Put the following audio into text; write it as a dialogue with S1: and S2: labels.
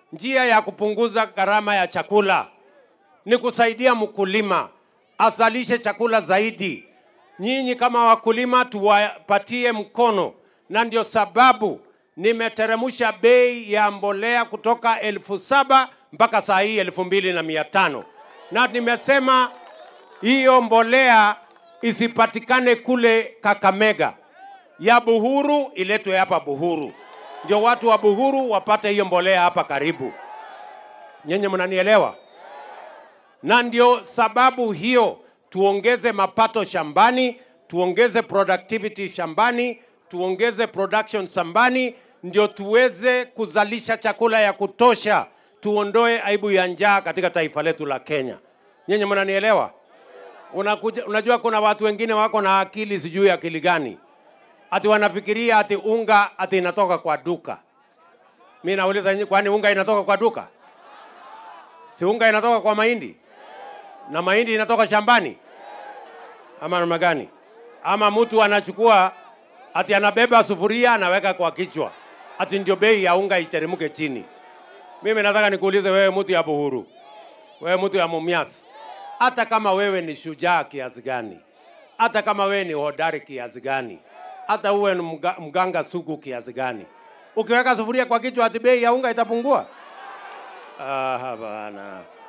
S1: njia ya kupunguza gharama ya chakula ni kusaidia mkulima azalishe chakula zaidi. Nyinyi kama wakulima tuwapatie mkono, na ndio sababu nimeteremsha bei ya mbolea kutoka 7,000 mpaka saa hii 2,500. Na nimesema hiyo mbolea isipatikane kule Kakamega, ya Buhuru iletwe hapa Buhuru, ndio watu wa Buhuru wapate hiyo mbolea hapa karibu. Nyenye mnanielewa? Na ndio sababu hiyo tuongeze mapato shambani, tuongeze productivity shambani, tuongeze production shambani, ndio tuweze kuzalisha chakula ya kutosha, tuondoe aibu ya njaa katika taifa letu la Kenya. Nyenye mnanielewa? Unajua kuna watu wengine wako na akili, sijui akili gani, ati wanafikiria ati unga ati inatoka kwa duka. Mimi nauliza, kwani unga inatoka kwa duka? Si unga inatoka kwa mahindi? Na mahindi inatoka shambani? Ama namna gani? Ama mtu anachukua ati anabeba sufuria anaweka kwa kichwa, ati ndio bei ya unga iteremke chini. Mimi nataka nikuulize wewe, mtu ya Buhuru, wewe mtu ya Mumias, hata kama wewe ni shujaa kiasi gani, hata kama wewe ni hodari kiasi gani, hata uwe ni mganga sugu kiasi gani, ukiweka sufuria kwa kichwa ati bei ya unga itapungua? Bana.